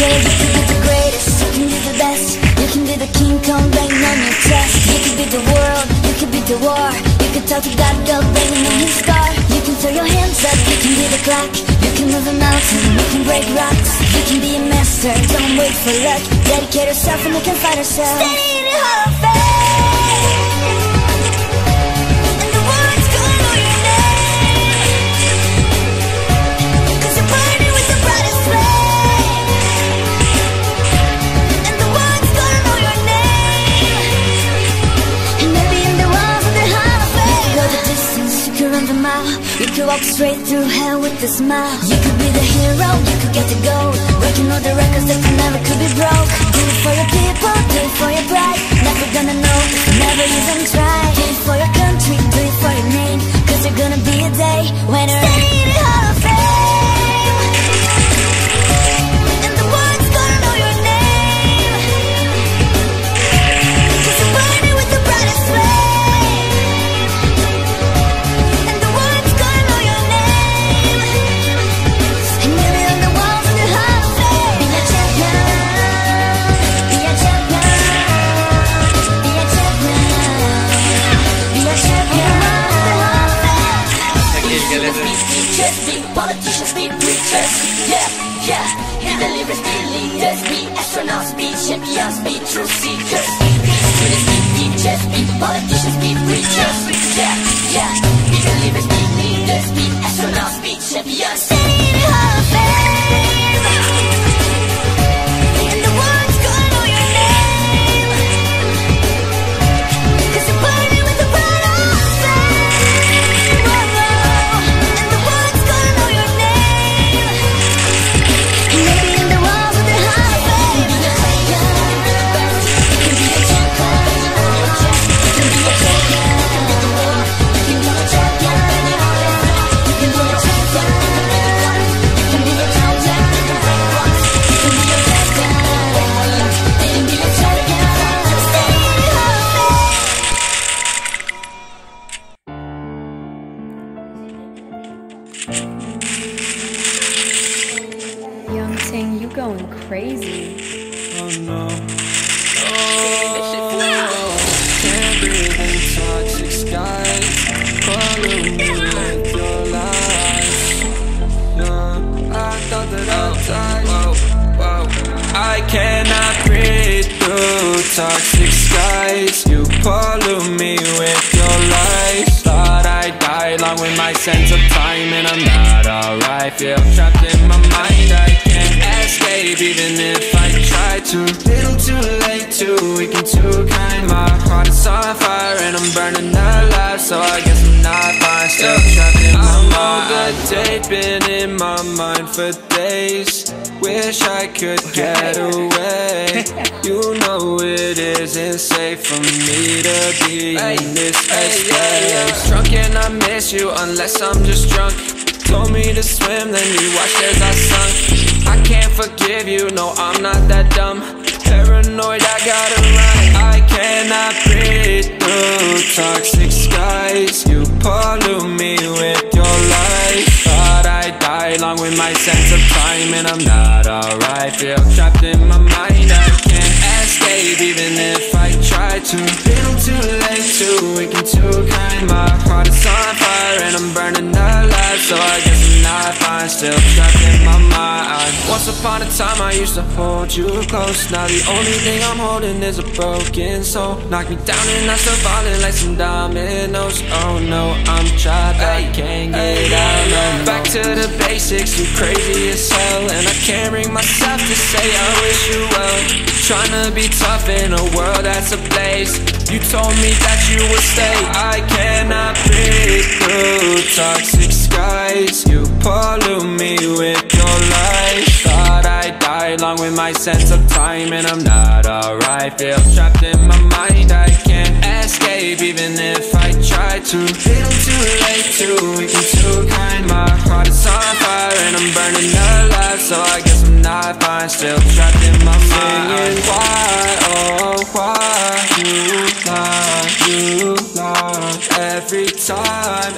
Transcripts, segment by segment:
Yeah, you can be the greatest, you can be the best. You can be the King Kong banging on your chest. You can be the world, you can be the war. You can talk to God, go banging on his scar. You can throw your hands up, you can be the clock. You can move a mountain, you can break rocks. You can be a master, don't wait for luck. Dedicate yourself and we can fight ourselves. Standing in the Hall of Fame. You could walk straight through hell with a smile. You could be the hero, you could get the gold, breaking all the records that never could be broke. Do it for your people, do it for your pride. Never gonna know if you never even try. Do it for your country, do it for your name. Cause there's gonna be a day when you're in the Hall of Fame. And the world's gonna know your name. Cause you're burning with the brightest flame. Politicians be preachers, yeah. Be the leaders, be leaders, be astronauts, be champions, be truth seekers. Students be teachers, be politicians, be preachers, yeah. Be the leaders, be leaders, be astronauts, be champions. Standing in the Hall of Fame. And the world's gonna know your name. Cause you're burning with the brightest flame. And the world's gonna know your name. Maybe in the walls of the Hall of Fame. You can be a champion. You can be a champion. You can be a champion. You can be a champion. You can be a champion. You can be a champion. You can be a champion. Stay in the Hall of Fame. Young Ting, you going crazy. Oh no. Can't breathe in toxic skies. Follow me with your lies. Yeah, I thought that I'd die. I cannot breathe through toxic skies. You pollute me with your lies. Thought I'd die along with my sense of time, and I'm not alright. Feel trapped in my mind, I can't escape even if I try to. Little too late, too weak and too kind. My heart is on fire and I'm burning alive, so I guess I'm not fine. Still trapped in my mind. The date been in my mind for days. Wish I could get away. You know it isn't safe for me to be in this space. Drunk and I miss you unless I'm just drunk. Told me to swim, then you watched as I sunk. I can't forgive you, no I'm not that dumb. Paranoid, I gotta run. I cannot breathe through toxic skies. You pollute me with your lies. Thought I'd die along with my sense of time, and I'm not alright. Feel trapped in my mind, I can't escape even if I try to. Little too late, too weak and too kind. My heart is on fire and I'm burning alive, so I guess I'm not fine. Still trapped in my mind. Once upon a time I used to hold you close. Now the only thing I'm holding is a broken soul. Knock me down and I'm still falling like some dominoes. Oh no, I'm trapped, I can't get out, no. Back to the basics, you crazy as hell, and I can't bring myself to say I wish you well. Tryna be tough in a world that's ablaze. You told me that you would stay. I cannot breathe through toxic skies. You pollute me with your lies. Thought I'd die along with my sense of time, and I'm not alright. Feel trapped in my mind, I can't escape even if I try to. Little too late, too weak and too kind. My heart is on fire and I'm burning alive, so I guess I'm I'm not fine, still trapped in my mind. Why, oh why you lie every time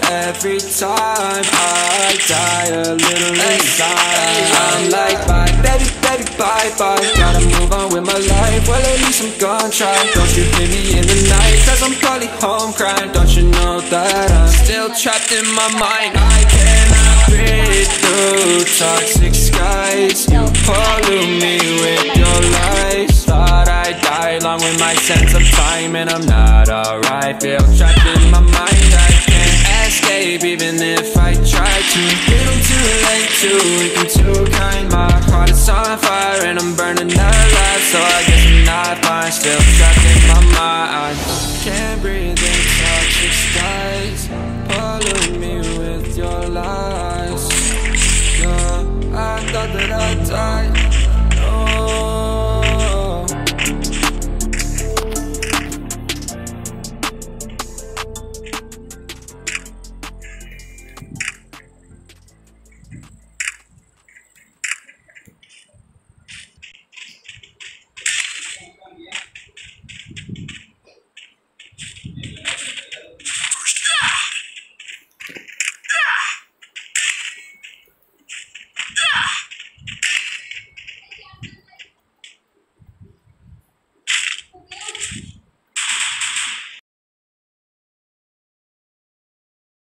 I die a little inside. I'm like bye, baby, baby, bye, bye. Gotta move on with my life, well at least I'm gonna try. Don't you hit me in the night, cause I'm probably home crying. Don't you know that I'm still trapped in my mind? I cannot breathe through toxic skies. You pollute me with your lies. Thought I'd die along with my sense of time, and I'm not alright. Feel trapped in my mind, I can't escape even if I try to. Little too late, too weak and too kind. My heart is on fire and I'm burning alive. So I guess I'm not fine, still trapped in my mind. Can't breathe.